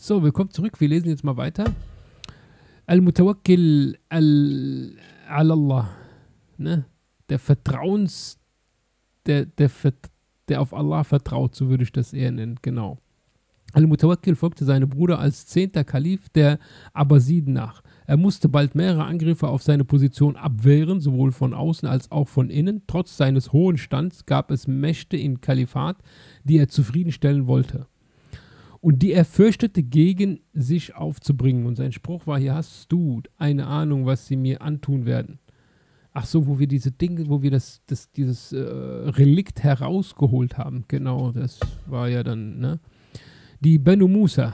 So, willkommen zurück. Wir lesen jetzt mal weiter. Al-Mutawakkil al-Allah. Ne? Der Vertrauens, der auf Allah vertraut, so würde ich das eher nennen, genau. Al-Mutawakkil folgte seinem Bruder als 10. Kalif der Abbasiden nach. Er musste bald mehrere Angriffe auf seine Position abwehren, sowohl von außen als auch von innen. Trotz seines hohen Stands gab es Mächte im Kalifat, die er zufriedenstellen wollte und die er fürchtete, gegen sich aufzubringen. Und sein Spruch war: Hier hast du eine Ahnung, was sie mir antun werden. Ach so, wo wir diese Dinge, wo wir dieses Relikt herausgeholt haben. Genau, das war ja dann, ne? Die Banu Musa,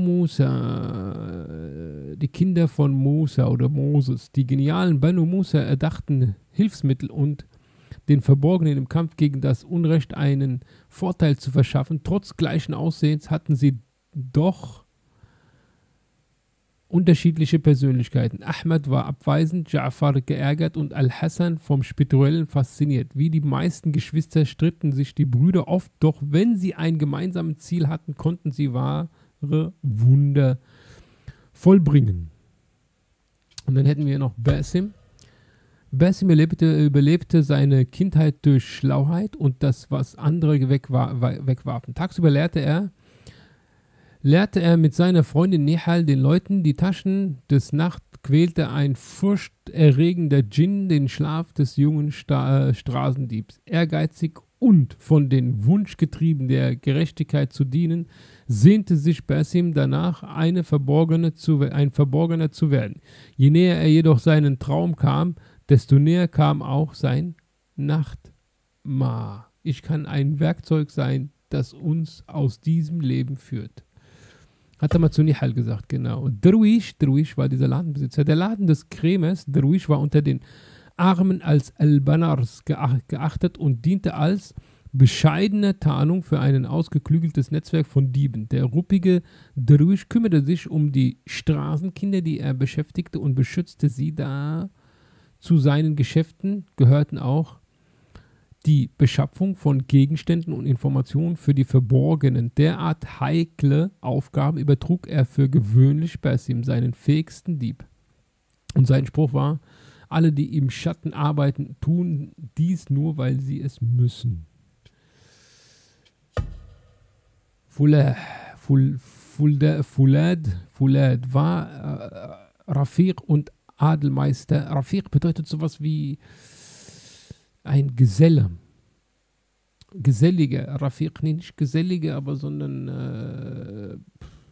die Kinder von Musa oder Moses, die genialen Banu Musa erdachten Hilfsmittel und den Verborgenen im Kampf gegen das Unrecht einen Vorteil zu verschaffen. Trotz gleichen Aussehens hatten sie doch unterschiedliche Persönlichkeiten. Ahmad war abweisend, Ja'far geärgert und Al-Hassan vom Spirituellen fasziniert. Wie die meisten Geschwister stritten sich die Brüder oft, doch wenn sie ein gemeinsames Ziel hatten, konnten sie wahre Wunder vollbringen. Und dann hätten wir noch Basim. Basim überlebte seine Kindheit durch Schlauheit und das, was andere wegwarfen. Tagsüber lehrte er mit seiner Freundin Nihal den Leuten die Taschen. Des Nachts quälte ein furchterregender Djinn den Schlaf des jungen Straßendiebs. Ehrgeizig und von dem Wunsch getrieben, der Gerechtigkeit zu dienen, sehnte sich Basim danach, ein Verborgener zu werden. Je näher er jedoch seinen Traum kam, desto näher kam auch sein Nachtmar. Ich kann ein Werkzeug sein, das uns aus diesem Leben führt. Hat er mal zu Nihal gesagt, genau. Und Derwish war dieser Ladenbesitzer. Der Laden des Kremes, Derwish, war unter den Armen als Al-Banars geachtet und diente als bescheidene Tarnung für ein ausgeklügeltes Netzwerk von Dieben. Der ruppige Derwish kümmerte sich um die Straßenkinder, die er beschäftigte und beschützte sie. Da zu seinen Geschäften gehörten auch die Beschaffung von Gegenständen und Informationen für die Verborgenen. Derart heikle Aufgaben übertrug er für gewöhnlich Basim, seinen fähigsten Dieb. Und sein Spruch war: Alle, die im Schatten arbeiten, tun dies nur, weil sie es müssen. Fulad war Rafiq und Adelmeister. Rafiq bedeutet sowas wie ein Geselle. Geselliger. Rafiq, nicht Gesellige, aber sondern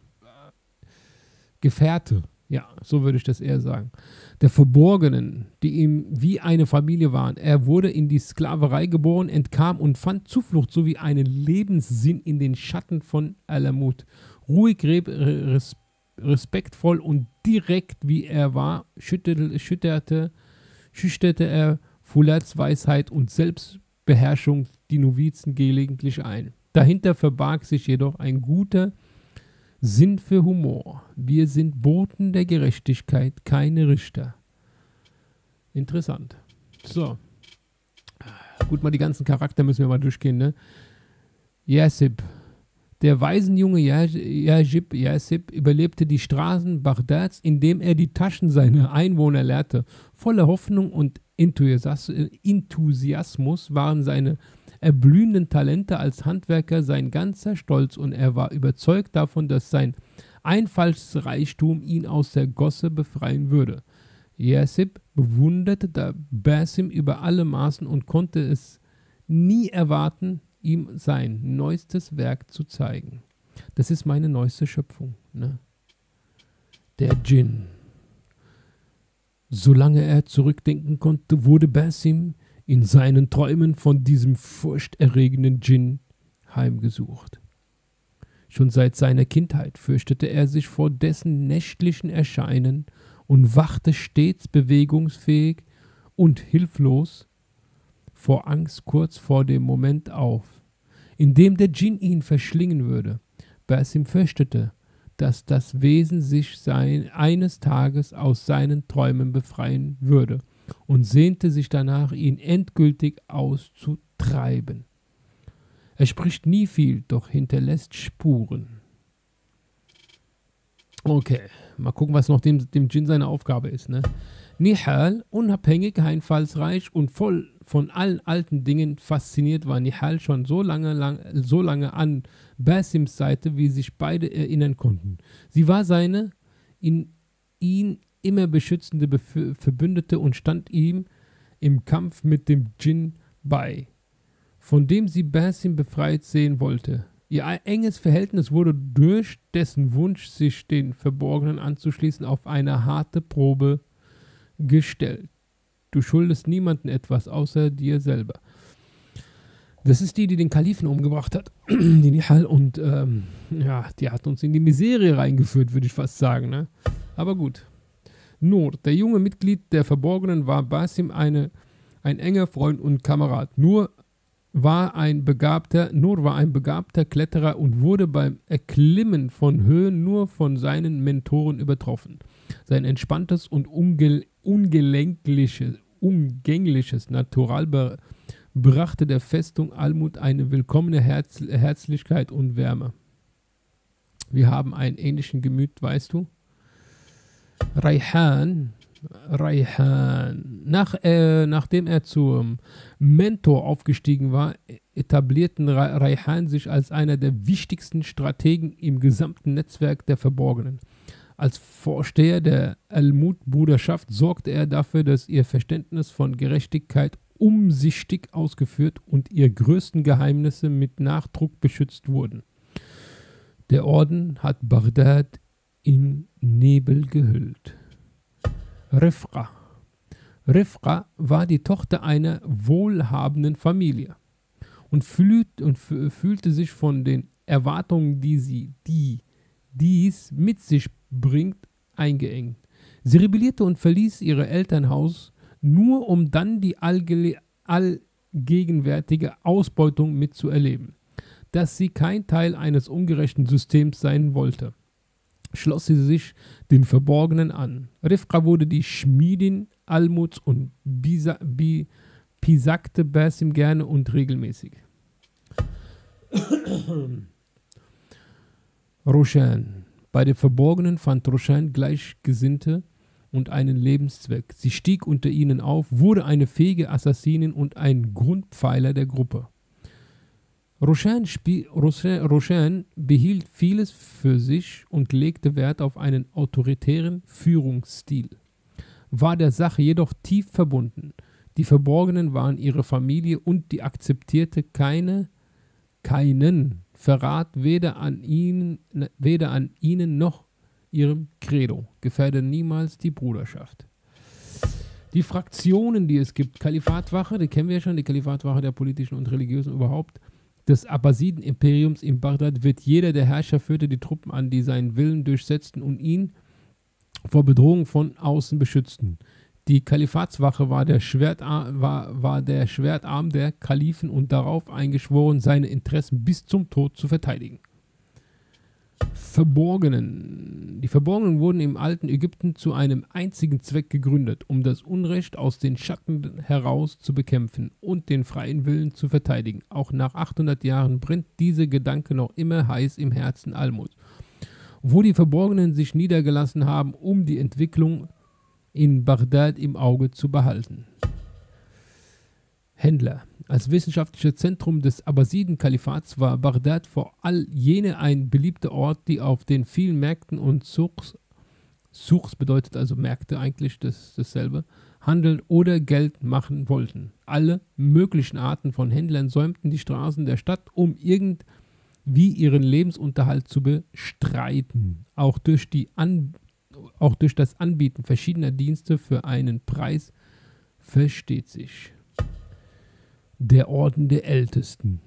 Gefährte. Ja, so würde ich das eher sagen. Der Verborgenen, die ihm wie eine Familie waren. Er wurde in die Sklaverei geboren, entkam und fand Zuflucht sowie einen Lebenssinn in den Schatten von Alamut. Ruhig, respektvoll und direkt wie er war, schüchterte er Fulads Weisheit und Selbstbeherrschung die Novizen gelegentlich ein. Dahinter verbarg sich jedoch ein guter Sinn für Humor. Wir sind Boten der Gerechtigkeit, keine Richter. Interessant. So. Gut, mal die ganzen Charakter müssen wir mal durchgehen, ne? Yasib. Der Waisenjunge Yasib überlebte die Straßen Bagdads, indem er die Taschen seiner Einwohner leerte. Voller Hoffnung und Enthusiasmus waren seine erblühenden Talente als Handwerker sein ganzer Stolz und er war überzeugt davon, dass sein Einfallsreichtum ihn aus der Gosse befreien würde. Yasib bewunderte Basim über alle Maßen und konnte es nie erwarten, ihm sein neuestes Werk zu zeigen. Das ist meine neueste Schöpfung, ne? Der Djinn. Solange er zurückdenken konnte, wurde Basim in seinen Träumen von diesem furchterregenden Djinn heimgesucht. Schon seit seiner Kindheit fürchtete er sich vor dessen nächtlichen Erscheinen und wachte stets bewegungsfähig und hilflos vor Angst kurz vor dem Moment auf, in dem der Djinn ihn verschlingen würde. Basim fürchtete, dass das Wesen sich eines Tages aus seinen Träumen befreien würde und sehnte sich danach, ihn endgültig auszutreiben. Er spricht nie viel, doch hinterlässt Spuren. Okay, mal gucken, was noch dem Djinn seine Aufgabe ist, ne? Nihal, unabhängig, einfallsreich und voll von allen alten Dingen fasziniert, war Nihal schon so lange an Basims Seite, wie sich beide erinnern konnten. Sie war seine ihn immer beschützende Verbündete und stand ihm im Kampf mit dem Djinn bei, von dem sie Basim befreit sehen wollte. Ihr enges Verhältnis wurde durch dessen Wunsch, sich den Verborgenen anzuschließen, auf eine harte Probe gestellt. Du schuldest niemandem etwas, außer dir selber. Das ist die den Kalifen umgebracht hat, die Nihal, und ja, die hat uns in die Miserie reingeführt, würde ich fast sagen, ne? Aber gut. Nur, der junge Mitglied der Verborgenen, war Basim ein enger Freund und Kamerad. Nur war ein begabter Kletterer und wurde beim Erklimmen von Höhen nur von seinen Mentoren übertroffen. Sein entspanntes und umgängliches Natural brachte der Festung Almut eine willkommene Herzlichkeit und Wärme. Wir haben einen ähnlichen Gemüt, weißt du? Rayhan, nachdem er zum Mentor aufgestiegen war, etablierten Rayhan sich als einer der wichtigsten Strategen im gesamten Netzwerk der Verborgenen. Als Vorsteher der Almut-Bruderschaft sorgte er dafür, dass ihr Verständnis von Gerechtigkeit umsichtig ausgeführt und ihre größten Geheimnisse mit Nachdruck beschützt wurden. Der Orden hat Bagdad in Nebel gehüllt. Rifqa war die Tochter einer wohlhabenden Familie und fühlte sich von den Erwartungen, die dies mit sich bringt, eingeengt. Sie rebellierte und verließ ihr Elternhaus, nur um dann die allgegenwärtige Ausbeutung mitzuerleben. Dass sie kein Teil eines ungerechten Systems sein wollte, schloss sie sich den Verborgenen an. Rifqa wurde die Schmiedin Almuts und pisagte Basim gerne und regelmäßig. Roshan. Bei den Verborgenen fand Roshan Gleichgesinnte und einen Lebenszweck. Sie stieg unter ihnen auf, wurde eine fähige Assassinin und ein Grundpfeiler der Gruppe. Roshan behielt vieles für sich und legte Wert auf einen autoritären Führungsstil, war der Sache jedoch tief verbunden. Die Verborgenen waren ihre Familie und die akzeptierte keinen Verrat weder an ihnen noch ihrem Credo, gefährde niemals die Bruderschaft. Die Fraktionen, die es gibt, Kalifatwache, die kennen wir ja schon, die Kalifatwache der politischen und religiösen überhaupt, des Abbasiden-Imperiums in Bagdad, wird jeder der Herrscher führte die Truppen an, die seinen Willen durchsetzten und ihn vor Bedrohung von außen beschützten. Die Kalifatswache war der Schwertarm der Kalifen und darauf eingeschworen, seine Interessen bis zum Tod zu verteidigen. Die Verborgenen wurden im alten Ägypten zu einem einzigen Zweck gegründet, um das Unrecht aus den Schatten heraus zu bekämpfen und den freien Willen zu verteidigen. Auch nach 800 Jahren brennt dieser Gedanke noch immer heiß im Herzen Almuts, wo die Verborgenen sich niedergelassen haben, um die Entwicklung in Bagdad im Auge zu behalten. Händler. Als wissenschaftliches Zentrum des Abbasiden-Kalifats war Bagdad vor all jene ein beliebter Ort, die auf den vielen Märkten und Souks bedeutet also Märkte eigentlich dasselbe, handeln oder Geld machen wollten. Alle möglichen Arten von Händlern säumten die Straßen der Stadt, um irgendwie ihren Lebensunterhalt zu bestreiten. Auch durch das Anbieten verschiedener Dienste für einen Preis versteht sich. Der Orden der Ältesten.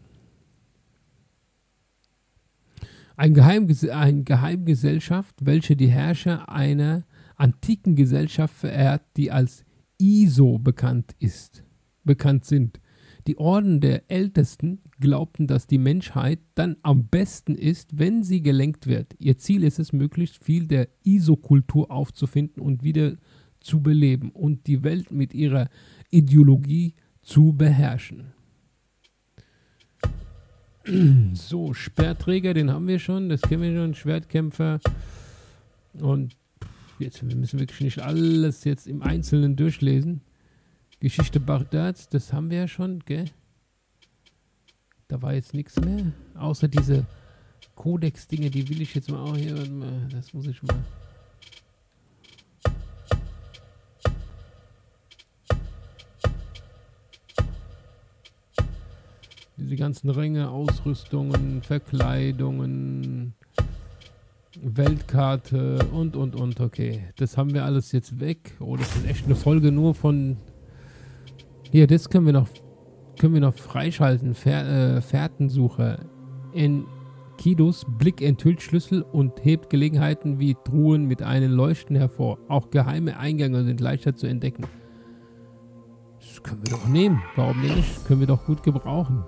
Eine Geheimgesellschaft, welche die Herrscher einer antiken Gesellschaft verehrt, die als ISO bekannt sind. Die Orden der Ältesten glaubten, dass die Menschheit dann am besten ist, wenn sie gelenkt wird. Ihr Ziel ist es, möglichst viel der ISO-Kultur aufzufinden und wieder zu beleben und die Welt mit ihrer Ideologie zu beherrschen. So, Speerträger, den haben wir schon, das kennen wir schon, Schwertkämpfer. Und jetzt, wir müssen wirklich nicht alles jetzt im Einzelnen durchlesen. Geschichte Bagdads, das haben wir ja schon, gell? Da war jetzt nichts mehr. Außer diese Codex-Dinge, die will ich jetzt mal auch hier. Das muss ich mal. Diese ganzen Ränge, Ausrüstungen, Verkleidungen, Weltkarte und. Okay, das haben wir alles jetzt weg. Oh, das ist echt eine Folge nur von... Hier, das können wir noch freischalten. Fährtensucher. Enkidos Blick enthüllt Schlüssel und hebt Gelegenheiten wie Truhen mit einem Leuchten hervor. Auch geheime Eingänge sind leichter zu entdecken. Das können wir doch nehmen. Warum nicht? Können wir doch gut gebrauchen.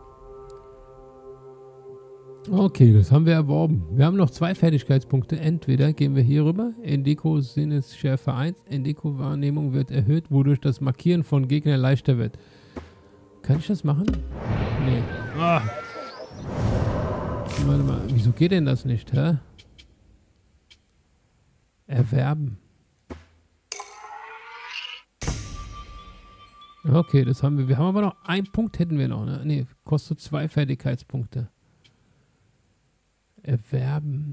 Okay, das haben wir erworben. Wir haben noch 2 Fertigkeitspunkte. Entweder gehen wir hier rüber. Endeko Sinnesschärfe 1. Endeko Wahrnehmung wird erhöht, wodurch das Markieren von Gegnern leichter wird. Kann ich das machen? Nee. Ah. Warte mal, wieso geht denn das nicht, hä? Erwerben. Okay, das haben wir. Wir haben aber noch einen Punkt, hätten wir noch, ne? Nee, kostet 2 Fertigkeitspunkte. Erwerben.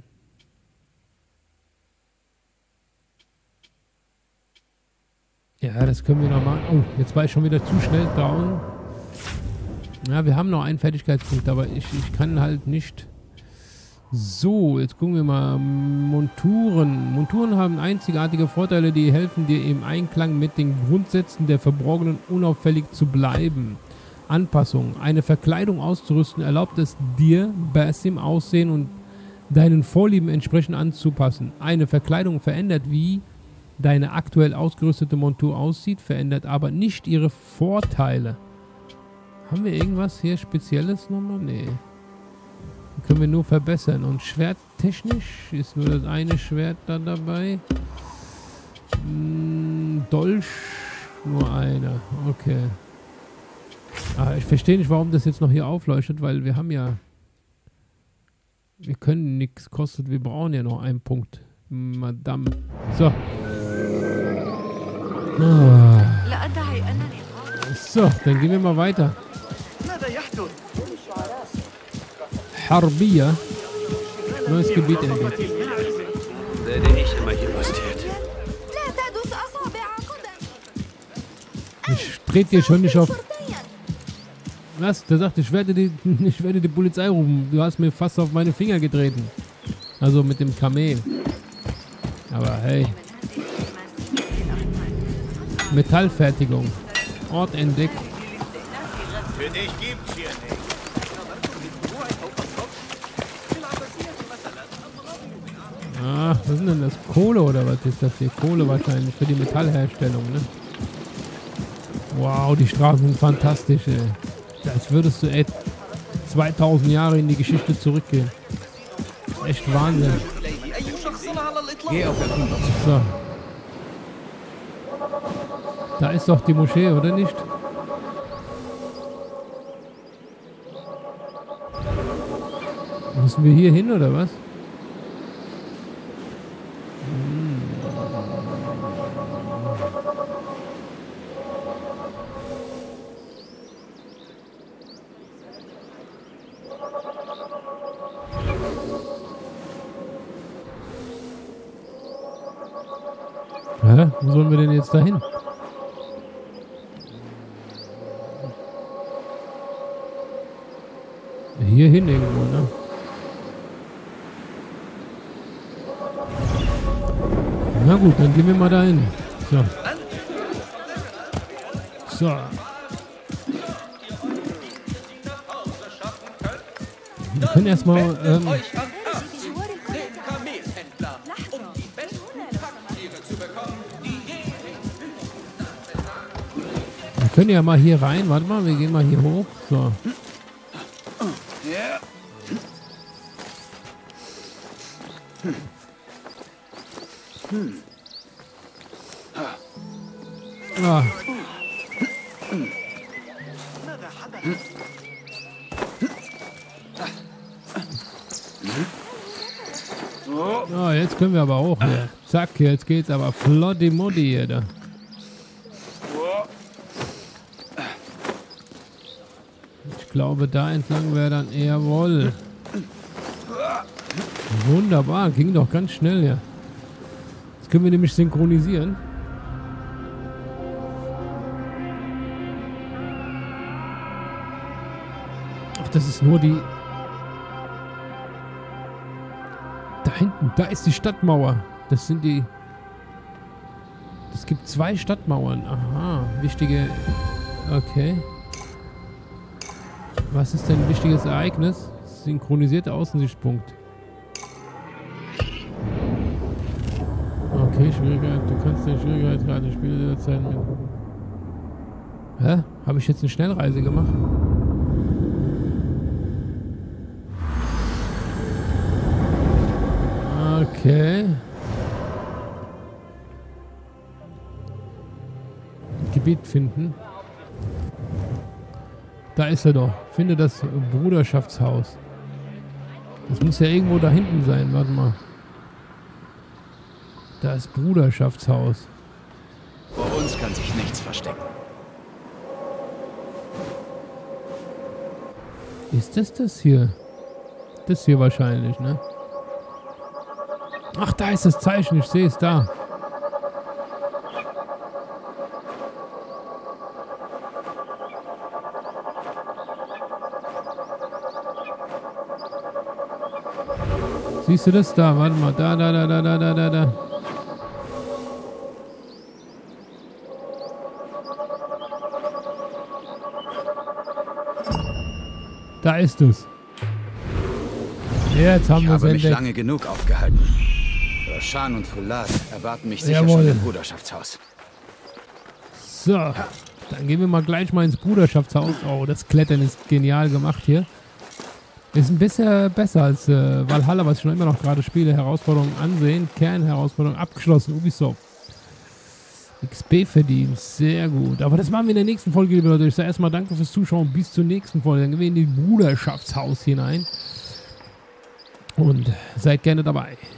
Ja, das können wir noch machen. Oh, jetzt war ich schon wieder zu schnell down. Ja, wir haben noch einen Fertigkeitspunkt, aber ich kann halt nicht. So, jetzt gucken wir mal. Monturen. Monturen haben einzigartige Vorteile, die helfen dir im Einklang mit den Grundsätzen der Verborgenen unauffällig zu bleiben. Anpassung. Eine Verkleidung auszurüsten erlaubt es dir, Basim Aussehen und deinen Vorlieben entsprechend anzupassen. Eine Verkleidung verändert, wie deine aktuell ausgerüstete Montur aussieht, verändert aber nicht ihre Vorteile. Haben wir irgendwas hier Spezielles nochmal? Nee. Können wir nur verbessern. Und schwerttechnisch ist nur das eine Schwert da dabei. Dolch nur einer. Okay. Ich verstehe nicht, warum das jetzt noch hier aufleuchtet, weil wir haben ja... Wir können nichts kostet. Wir brauchen ja noch einen Punkt. Madame. So. So, dann gehen wir mal weiter. Harbiya. Neues Gebiet entdeckt. Werde ich immer hier postiert. Ich trete dir schon nicht auf. Was? Der sagt, ich werde die Polizei rufen. Du hast mir fast auf meine Finger getreten. Also mit dem Kamel. Aber hey. Metallfertigung. Ort entdeckt. Für dich gibt's hier nicht. Was ist denn das? Kohle oder was ist das hier? Kohle wahrscheinlich für die Metallherstellung, ne? Wow, die Straßen sind fantastisch, ey. Als würdest du 2000 Jahre in die Geschichte zurückgehen. Echt Wahnsinn. Geh auf der Rüber. So. Da ist doch die Moschee, oder nicht? Müssen wir hier hin, oder was? Hä? Wo sollen wir denn jetzt dahin? Hier hin irgendwo, ne? Na gut, dann gehen wir mal dahin. So. So. Wir können erstmal. Wir können ja mal hier rein. Warte mal, wir gehen mal hier hoch. So. Ah. Oh, jetzt können wir aber auch hier. Zack, jetzt geht's aber flotti Mutti hier da. Ich glaube, da entlang wäre dann eher wohl. Wunderbar, ging doch ganz schnell hier. Jetzt können wir nämlich synchronisieren. Ach, das ist nur die... Da hinten, da ist die Stadtmauer. Das sind die... Es gibt 2 Stadtmauern. Aha, wichtige... Okay. Was ist denn ein wichtiges Ereignis? Synchronisierter Außensichtspunkt. Okay, Schwierigkeit. Du kannst den Schwierigkeitsgrad des Spiels jederzeit mit... Hä? Habe ich jetzt eine Schnellreise gemacht? Okay. Gebiet finden. Da ist er doch. Finde das Bruderschaftshaus. Das muss ja irgendwo da hinten sein. Warte mal. Da ist Bruderschaftshaus. Vor uns kann sich nichts verstecken. Ist das hier? Das hier wahrscheinlich, ne? Ach, da ist das Zeichen. Ich sehe es da. Siehst du das da? Warte mal. Da. Da ist es. Jetzt haben wir es entdeckt. Ich habe mich lange genug aufgehalten. Roshan und Fulad erwarten mich sicher schon im Bruderschaftshaus. So, dann gehen wir mal gleich mal ins Bruderschaftshaus. Oh, das Klettern ist genial gemacht hier. Ist ein bisschen besser als Valhalla, was ich noch immer noch gerade spiele. Herausforderungen ansehen. Kernherausforderung abgeschlossen. Ubisoft. XP verdient. Sehr gut. Aber das machen wir in der nächsten Folge, liebe Leute. Ich sage erstmal danke fürs Zuschauen. Bis zur nächsten Folge. Dann gehen wir in die Bruderschaftshaus hinein. Und seid gerne dabei.